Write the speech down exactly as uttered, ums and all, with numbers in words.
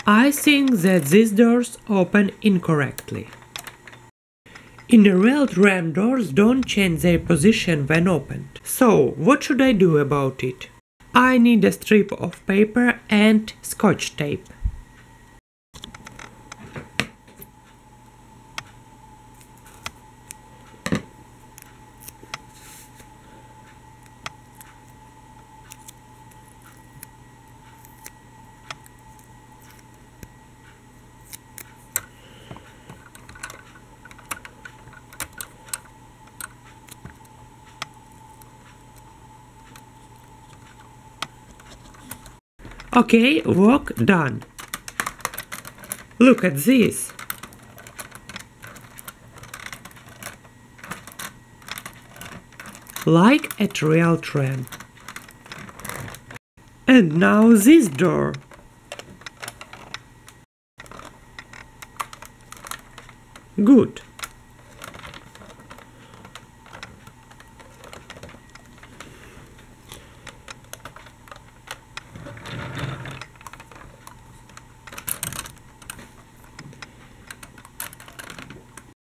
I think that these doors open incorrectly. In a real tram, doors don't change their position when opened. So, what should I do about it? I need a strip of paper and scotch tape. Okay, work done. Look at this. Like a real tram. And now this door. Good.